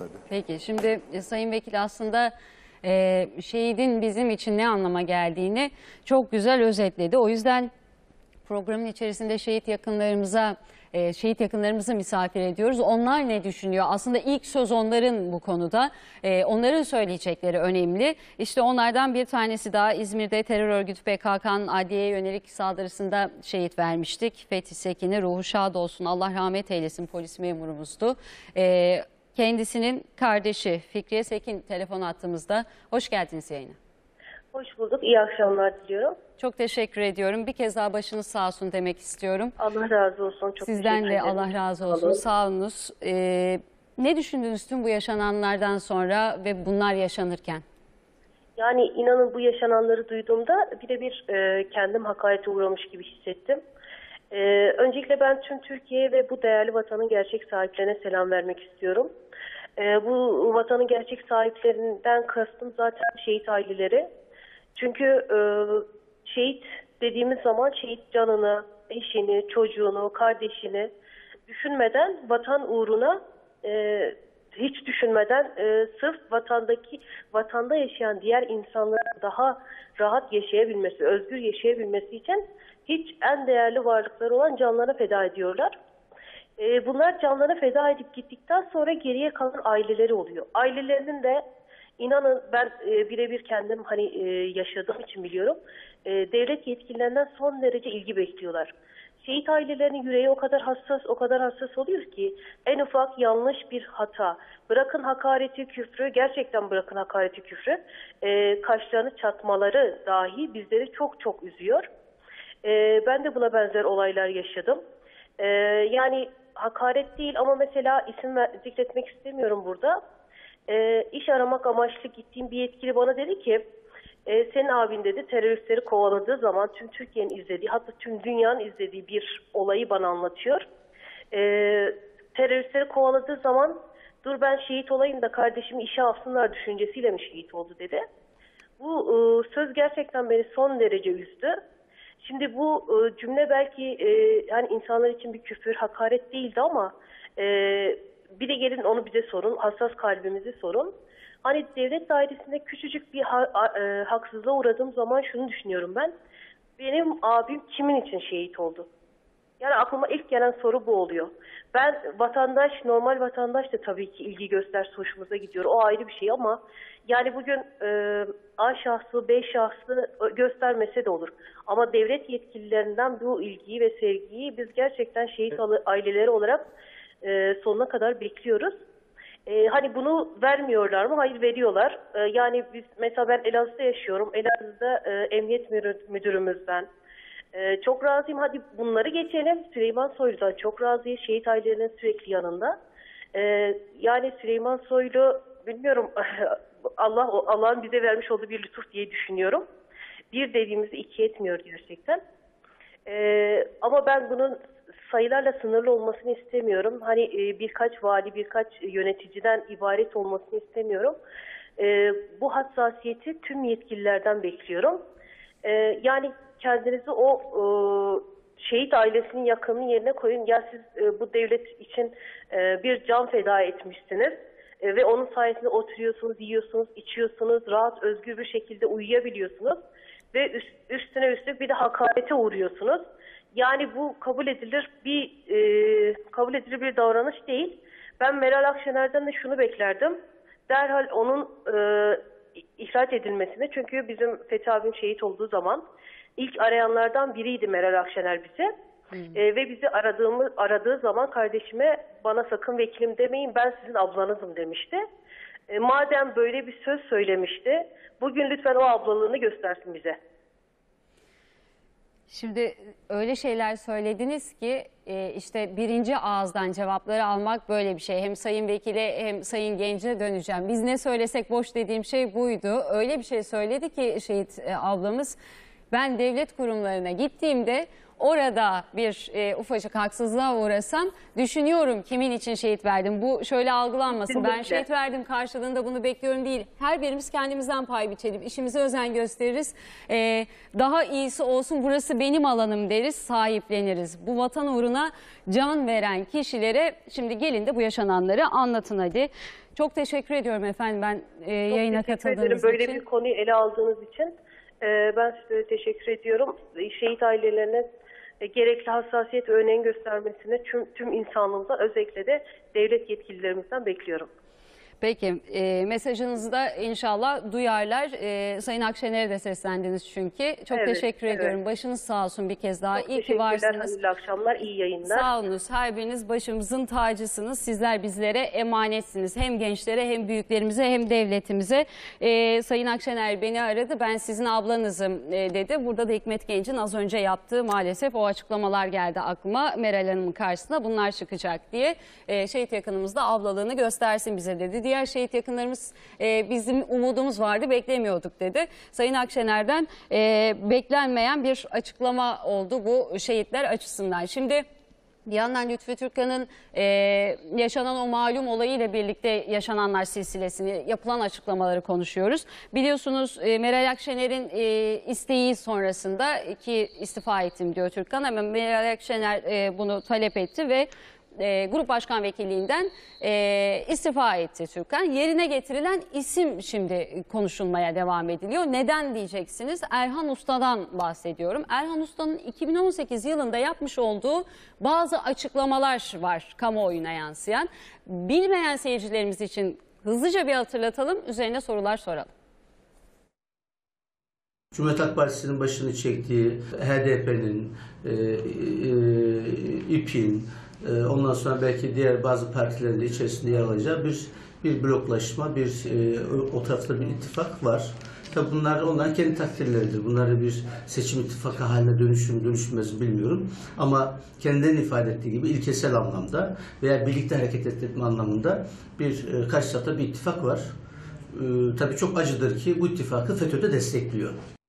tabii. Peki şimdi Sayın Vekil aslında şehidin bizim için ne anlama geldiğini çok güzel özetledi. O yüzden programın içerisinde şehit yakınlarımızı misafir ediyoruz. Onlar ne düşünüyor? Aslında ilk söz onların bu konuda. Onların söyleyecekleri önemli. İşte onlardan bir tanesi daha İzmir'de terör örgütü PKK'nın adliyeye yönelik saldırısında şehit vermiştik. Fethi Sekin'i, ruhu şad olsun, Allah rahmet eylesin, polis memurumuzdu. Kendisinin kardeşi Fikriye Sekin telefon attığımızda. Hoş geldiniz yayına. Hoş bulduk. İyi akşamlar diliyorum. Çok teşekkür ediyorum. Bir kez daha başınız sağ olsun demek istiyorum. Allah razı olsun. Çok Sizden de Allah razı olsun. Sağ olunuz. Ne düşündünüz tüm bu yaşananlardan sonra ve bunlar yaşanırken? Yani inanın bu yaşananları duyduğumda birebir kendim hakarete uğramış gibi hissettim. Öncelikle ben tüm Türkiye ve bu değerli vatanın gerçek sahiplerine selam vermek istiyorum. Bu vatanın gerçek sahiplerinden kastım zaten şehit aileleri. Çünkü şehit dediğimiz zaman şehit canını, eşini, çocuğunu, kardeşini düşünmeden vatan uğruna hiç düşünmeden sırf vatanda yaşayan diğer insanların daha rahat yaşayabilmesi, özgür yaşayabilmesi için hiç en değerli varlıkları olan canlarına feda ediyorlar. Bunlar canlarına feda edip gittikten sonra geriye kalan aileleri oluyor. Ailelerinin de İnanın ben birebir kendim yaşadığım için biliyorum. Devlet yetkililerinden son derece ilgi bekliyorlar. Şehit ailelerinin yüreği o kadar hassas oluyor ki en ufak yanlış bir hata, bırakın hakareti küfrü, gerçekten bırakın hakareti küfrü, kaşlarını çatmaları dahi bizleri çok çok üzüyor. Ben de buna benzer olaylar yaşadım. Yani hakaret değil ama mesela isim zikretmek istemiyorum burada. İş aramak amaçlı gittiğim bir yetkili bana dedi ki senin abin dedi teröristleri kovaladığı zaman tüm Türkiye'nin izlediği, hatta tüm dünyanın izlediği bir olayı bana anlatıyor. Teröristleri kovaladığı zaman dur ben şehit olayım da kardeşimi işe alsınlar düşüncesiyle mi şehit oldu dedi. Bu söz gerçekten beni son derece üzdü. Şimdi bu cümle belki hani insanlar için bir küfür, hakaret değildi ama bir de gelin onu bize sorun, hassas kalbimizi sorun. Hani devlet dairesinde küçücük bir haksızlığa uğradığım zaman şunu düşünüyorum ben. Benim abim kimin için şehit oldu? Yani aklıma ilk gelen soru bu oluyor. Ben normal vatandaş da tabii ki ilgi gösterse hoşumuza gidiyor. O ayrı bir şey ama yani bugün A şahsı, B şahsı göstermese de olur. Ama devlet yetkililerinden bu ilgiyi ve sevgiyi biz gerçekten şehit aileleri olarak sonuna kadar bekliyoruz. Hani bunu vermiyorlar mı? Hayır, veriyorlar. Yani biz mesela ben Elazığ'da yaşıyorum. Elazığ'da emniyet müdürümüzden çok razıyım. Hadi bunları geçelim. Süleyman Soylu'dan çok razıyım. Şehit ailelerinin sürekli yanında. Yani Süleyman Soylu bilmiyorum Allah'ın bize vermiş olduğu bir lütuf diye düşünüyorum. Bir dediğimizi iki etmiyor gerçekten. Ama ben bunun sayılarla sınırlı olmasını istemiyorum. Hani birkaç vali, birkaç yöneticiden ibaret olmasını istemiyorum. Bu hassasiyeti tüm yetkililerden bekliyorum. Yani kendinizi o şehit ailesinin yakınının yerine koyun. Ya siz bu devlet için bir can feda etmişsiniz ve onun sayesinde oturuyorsunuz, yiyorsunuz, içiyorsunuz, rahat, özgür bir şekilde uyuyabiliyorsunuz ve üstüne üstlük bir de hakarete uğruyorsunuz. Yani bu kabul edilir bir davranış değil. Ben Meral Akşener'den de şunu beklerdim. Derhal onun ihraç edilmesini. Çünkü bizim Fethi abim şehit olduğu zaman ilk arayanlardan biriydi Meral Akşener bize. Ve bizi aradığı zaman kardeşime bana sakın vekilim demeyin, ben sizin ablanızım demişti. Madem böyle bir söz söylemişti, bugün lütfen o ablalığını göstersin bize. Şimdi öyle şeyler söylediniz ki işte birinci ağızdan cevapları almak böyle bir şey. Hem Sayın Vekil'e hem Sayın Genç'e döneceğim. Biz ne söylesek boş dediğim şey buydu. Öyle bir şey söyledi ki şehit ablamız. Ben devlet kurumlarına gittiğimde orada bir ufacık haksızlığa uğrasam düşünüyorum kimin için şehit verdim. Bu şöyle algılanmasın. Kesinlikle. Ben şehit verdim karşılığında bunu bekliyorum değil. Her birimiz kendimizden pay biçelim. İşimize özen gösteririz. Daha iyisi olsun, burası benim alanım deriz, sahipleniriz. Bu vatan uğruna can veren kişilere şimdi gelin de bu yaşananları anlatın hadi. Çok teşekkür ediyorum efendim ben Çok yayına teşekkür ederim katıldığınız böyle için. bir konuyu ele aldığınız için. Ben size teşekkür ediyorum. Şehit ailelerine gerekli hassasiyet ve önem göstermesini tüm insanlığımızdan, özellikle de devlet yetkililerimizden bekliyorum. Peki mesajınızı da inşallah duyarlar. Sayın Akşener'e de seslendiniz çünkü. Çok Evet, teşekkür evet. ediyorum. Başınız sağ olsun bir kez daha. Çok İyi ki teşekkürler, varsınız. hayırlı akşamlar, iyi yayınlar. Sağ olunuz. Her biriniz başımızın tacısınız. Sizler bizlere emanetsiniz. Hem gençlere hem büyüklerimize hem devletimize. Sayın Akşener beni aradı. Ben sizin ablanızım dedi. Burada da Hikmet Genç'in az önce yaptığı maalesef o açıklamalar geldi aklıma. Meral Hanım'ın karşısına bunlar çıkacak diye. Şehit yakınımız da ablalığını göstersin bize dedi. Diğer şehit yakınlarımız bizim umudumuz vardı, beklemiyorduk dedi. Sayın Akşener'den beklenmeyen bir açıklama oldu bu şehitler açısından. Şimdi bir yandan Lütfü Türkkan'ın yaşanan o malum olayıyla birlikte yaşananlar silsilesini, yapılan açıklamaları konuşuyoruz. Biliyorsunuz Meral Akşener'in isteği sonrasında ki istifa ettim diyor Türkkan. Hemen Meral Akşener bunu talep etti ve Grup Başkan Vekilliğinden istifa etti Türkkan. Yerine getirilen isim şimdi konuşulmaya devam ediliyor. Neden diyeceksiniz? Erhan Usta'dan bahsediyorum. Erhan Usta'nın 2018 yılında yapmış olduğu bazı açıklamalar var kamuoyuna yansıyan. Bilmeyen seyircilerimiz için hızlıca bir hatırlatalım, üzerine sorular soralım. Cumhuriyet Halk Partisi'nin başını çektiği HDP'nin, İP'in, ondan sonra belki diğer bazı partilerin de içerisinde yer alacağı bir bloklaşma, o tarafta bir ittifak var. Tabi bunlar onların kendi takdirleridir. Bunları bir seçim ittifakı haline dönüşür mü dönüşmez mi bilmiyorum. Ama kendilerinin ifade ettiği gibi ilkesel anlamda veya birlikte hareket etme anlamında karşı tarafta bir ittifak var. Tabii çok acıdır ki bu ittifakı FETÖ'de destekliyor.